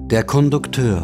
Der Kondukteur.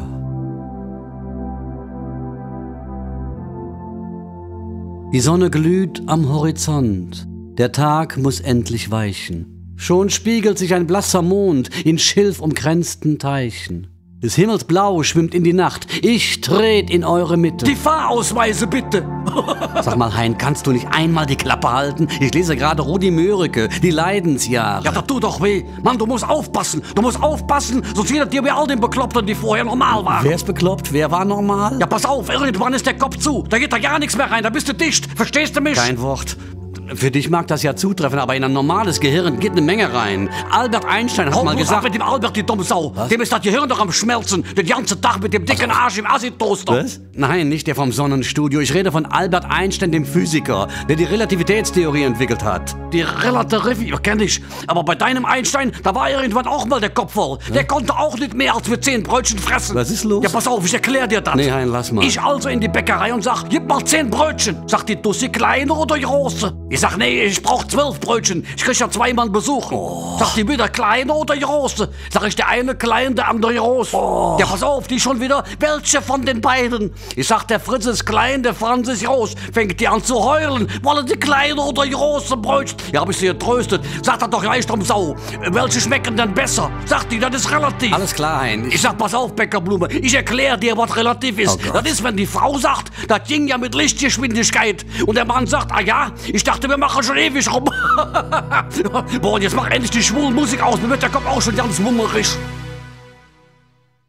Die Sonne glüht am Horizont. Der Tag muss endlich weichen. Schon spiegelt sich ein blasser Mond in schilfumkränzten Teichen. Des Himmels Blau schwimmt in die Nacht. Ich tret in eure Mitte. Die Fahrausweise bitte! Sag mal, Hein, kannst du nicht einmal die Klappe halten? Ich lese gerade Rudi Mörike, die Leidensjahre. Ja, das tut doch weh. Mann, du musst aufpassen. Du musst aufpassen, sonst wird dir wie all den Bekloppten, die vorher normal waren. Wer ist bekloppt? Wer war normal? Ja, pass auf, irgendwann ist der Kopf zu. Da geht da gar nichts mehr rein, da bist du dicht. Verstehst du mich? Kein Wort. Für dich mag das ja zutreffen, aber in ein normales Gehirn geht eine Menge rein. Albert Einstein hat mal gesagt... mit dem Albert, die dumme Sau. Was? Dem ist das Gehirn doch am Schmelzen. Den ganzen Tag mit dem dicken Arsch im Assi-Toaster. Was? Nein, nicht der vom Sonnenstudio. Ich rede von Albert Einstein, dem Physiker, der die Relativitätstheorie entwickelt hat. Die Relativitätstheorie, kenn ich. Aber bei deinem Einstein, da war irgendwann auch mal der Kopf voll. Der konnte auch nicht mehr als mit 10 Brötchen fressen. Was ist los? Ja, pass auf, ich erklär dir das. Nee, Hein, lass mal. Ich also in die Bäckerei und sag, gib mal 10 Brötchen. Sagt die Tussi, kleine oder große? Ich sag, nee, ich brauch 12 Brötchen. Ich krieg ja 2 Mann Besuch. Sagt die wieder, kleine oder große? Sag ich, der eine klein, der andere groß. Ja, pass auf, die schon wieder, welche von den beiden? Ich sag, der Fritz ist klein, der Franz ist groß. Fängt die an zu heulen. Wollen die kleine oder große Brötchen? Ja, hab ich sie getröstet. Sagt er doch gleich drum Sau. Welche schmecken denn besser? Sagt die, das ist relativ. Alles klar, Hein. Ich sag, pass auf, Bäckerblume, ich erklär dir, was relativ ist. Oh Gott. Das ist, wenn die Frau sagt, das ging ja mit Lichtgeschwindigkeit. Und der Mann sagt, ah ja, ich dachte, wir machen schon ewig rum. Boah, und jetzt mach endlich die schwulen Musik aus, mir wird der Kopf auch schon ganz wummerig.